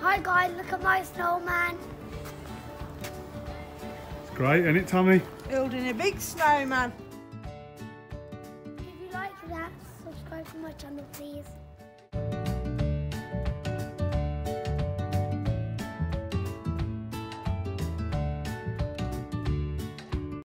Hi guys, look at my snowman. It's great, isn't it, Tommy? Building a big snowman. If you like that, subscribe to my channel please.